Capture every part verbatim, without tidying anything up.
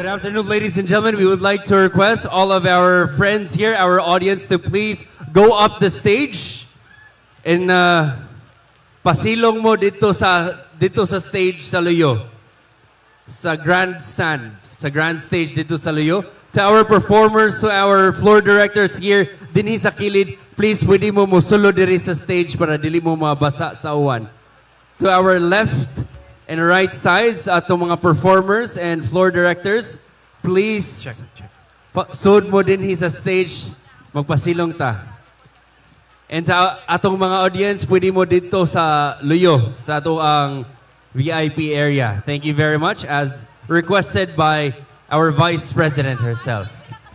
afternoon, ladies and gentlemen. We would like to request all of our friends here, our audience, to please go up the stage and uh, pasilong mo dito sa dito sa stage sa Luyo, sa grandstand, sa grand stage dito sa Luyo. To our performers, to our floor directors here, dinhi sa kilid, please pwede mo musulo diri sa stage para dili mo mabasa sa uwan. To our left and right sides, atong mga performers and floor directors, please check, check. Sud mo din sa stage, magpasilong ta. And sa atong mga audience, pwede mo dito sa Luyo, sa atong ang V I P area. Thank you very much, as requested by our Vice President herself.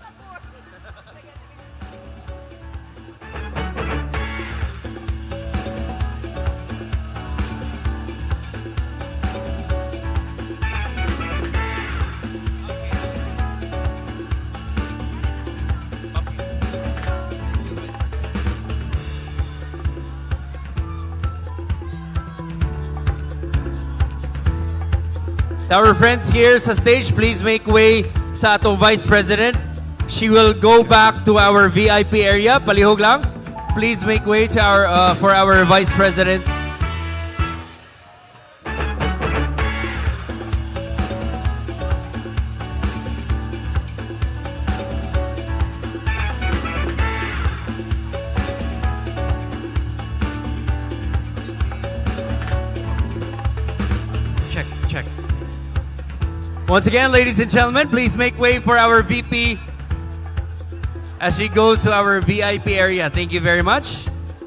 Our friends here sa stage, please make way sa atong Vice President. She will go back to our V I P area. Palihog lang. Please make way to our uh, for our Vice President. Check, check. Once again, ladies and gentlemen, please make way for our V P as she goes to our V I P area. Thank you very much.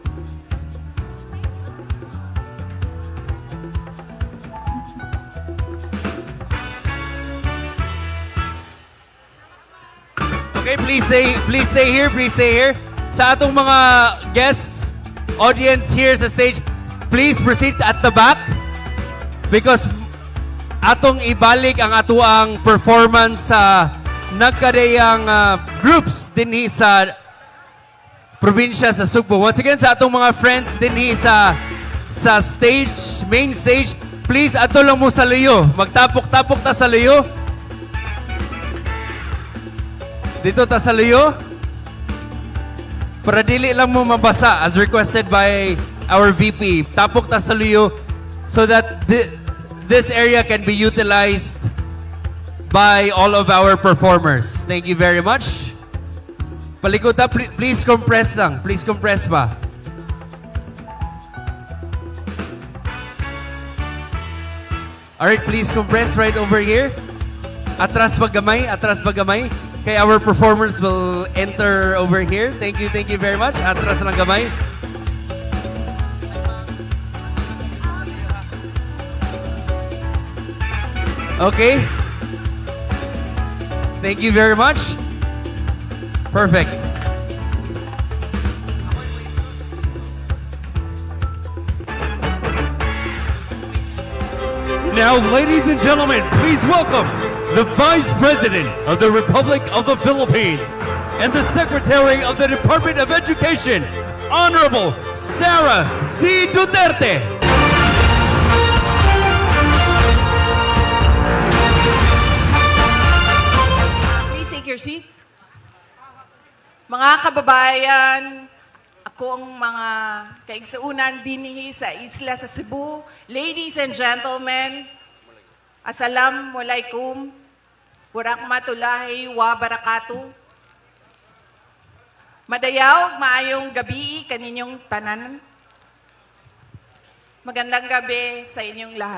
Okay, please stay, please stay here, please stay here. Sa atong mga guests, audience here sa stage, please proceed at the back because atong ibalik ang atuang performance sa nagkadayang uh, groups dinhi sa probinsya sa Sugbo. Once again, sa atong mga friends dinhi sa sa stage, main stage, please ato lang mo sa Luyo. Magtapok-tapok ta sa Luyo. Dito ta sa Luyo. Para dili lang mo mabasa as requested by our V P. Tapok ta sa Luyo so that the this area can be utilized by all of our performers. Thank you very much. Palikod na, please compress lang. Please compress ba? Alright, please compress right over here. Atras pagamay, atras pagamay. Okay, our performers will enter over here. Thank you, thank you very much. Atras lang gamay. Okay. Thank you very much. Perfect. Now, ladies and gentlemen, please welcome the Vice President of the Republic of the Philippines and the Secretary of the Department of Education, Honorable Sara Z. Duterte. Your seats. Mga kababayan, ako ang mga kaigsuunan dinhi sa isla sa Cebu. Ladies and gentlemen, Assalamualaikum warahmatullahi wabarakatuh. Madayaw, maayong gabi kaninyong tanan. Magandang gabi sa inyong lahat.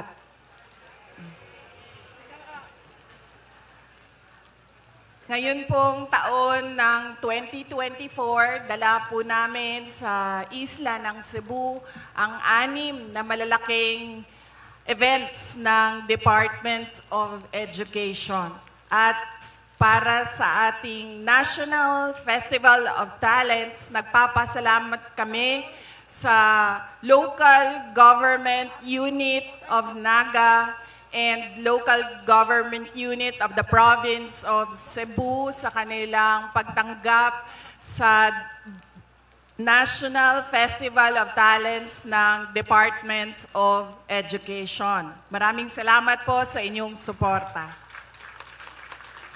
Ngayon pong taon ng twenty twenty-four, dala po namin sa isla ng Cebu ang anim na malalaking events ng Department of Education. At para sa ating National Festival of Talents, nagpapasalamat kami sa Local Government Unit of Naga and Local Government Unit of the Province of Cebu sa kanilang pagtanggap sa National Festival of Talents ng Department of Education. Maraming salamat po sa inyong suporta.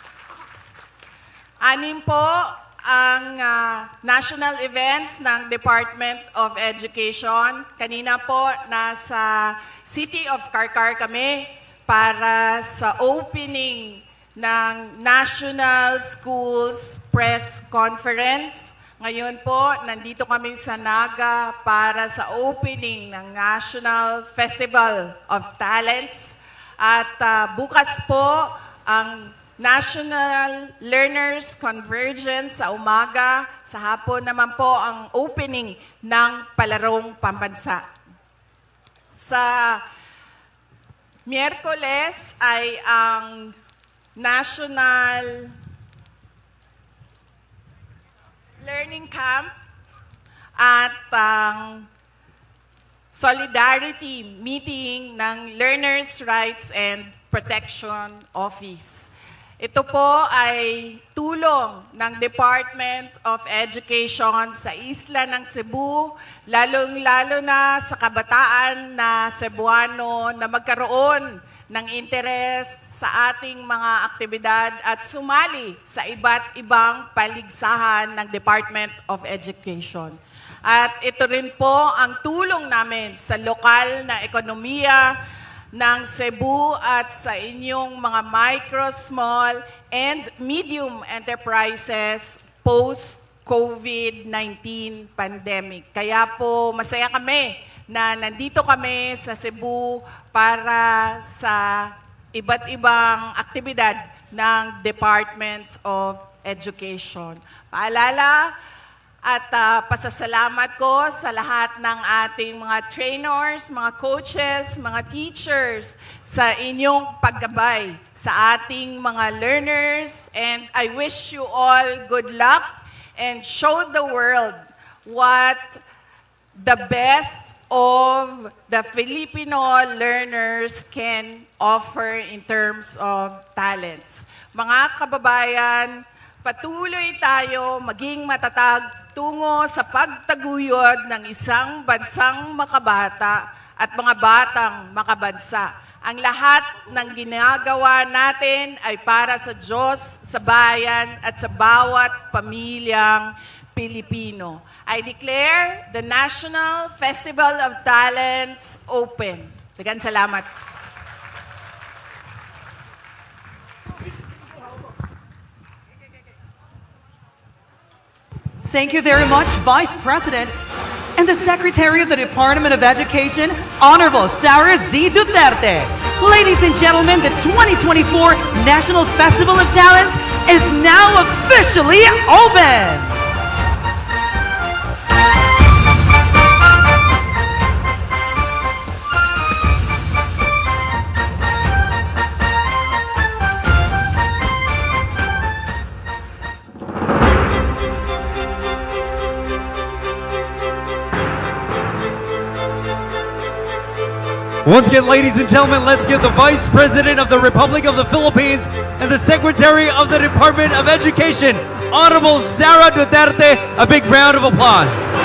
Anim po ang ah, national events ng Department of Education. Kanina po nasa City of Karkar kami para sa opening ng National Schools Press Conference. Ngayon po, nandito kami sa Naga para sa opening ng National Festival of Talents. At ah, bukas po ang National Learners Convergence sa umaga, sa hapon naman po ang opening ng Palarong Pambansa. Sa Miyerkules ay ang National Learning Camp at ang Solidarity Meeting ng Learners' Rights and Protection Office. Ito po ay tulong ng Department of Education sa isla ng Cebu, lalong-lalo na sa kabataan na Cebuano na magkaroon ng interes sa ating mga aktibidad at sumali sa iba't ibang paligsahan ng Department of Education. At ito rin po ang tulong namin sa lokal na ekonomiya ng Cebu at sa inyong mga micro, small, and medium enterprises post-COVID nineteen pandemic. Kaya po masaya kami na nandito kami sa Cebu para sa iba't ibang aktibidad ng Department of Education. Paalala, at uh, pasasalamat ko sa lahat ng ating mga trainers, mga coaches, mga teachers sa inyong paggabay sa ating mga learners. And I wish you all good luck and show the world what the best of the Filipino learners can offer in terms of talents. Mga kababayan, patuloy tayo maging matatag tungo sa pagtaguyod ng isang bansang makabata at mga batang makabansa. Ang lahat ng ginagawa natin ay para sa Diyos, sa bayan at sa bawat pamilyang Pilipino. I declare the National Festival of Talents open. Daghang salamat. Thank you very much, Vice President and the Secretary of the Department of Education, Honorable Sara Z. Duterte. Ladies and gentlemen, the twenty twenty-four National Festival of Talents is now officially open. Once again, ladies and gentlemen, let's give the Vice President of the Republic of the Philippines and the Secretary of the Department of Education, Honorable Sara Duterte, a big round of applause.